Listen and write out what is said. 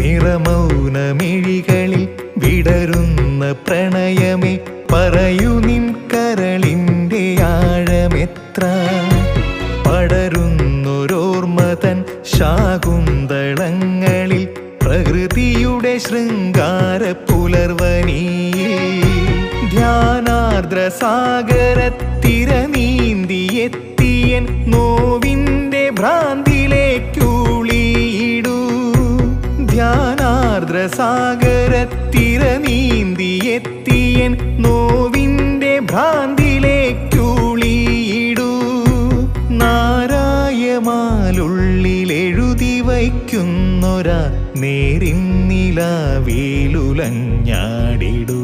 നിറമൗനമിഴികളിൽ വിടരുന്ന പ്രണയമേ പറയൂ നിൻ കരളിൻ്റെ ആഴമെത്ര പടരുന്നൊരോർമ്മതൻ ശാകുന്തളങ്ങളിൽ പ്രകൃതിയുടെ ശൃംഗാര പുലർവനിയിൽ ധ്യാനാർദ്ര സാഗരത്തിര നീന്തിയെത്തിയൻ നോവിൻ്റെ ഭ്രാന്തിലേക്കുളിയിടൂ ധ്യാനാർദ്ര സാഗരത്തിര നീന്തിയെത്തിയൻ നോവിൻ്റെ ഭ്രാന്തിലേക്കുളിയിടൂ നാരായമാലുള്ളിലെഴുതി വയ്ക്കുന്നൊരാ നേരിന്നിലാവിലുലഞ്ഞാടിടൂ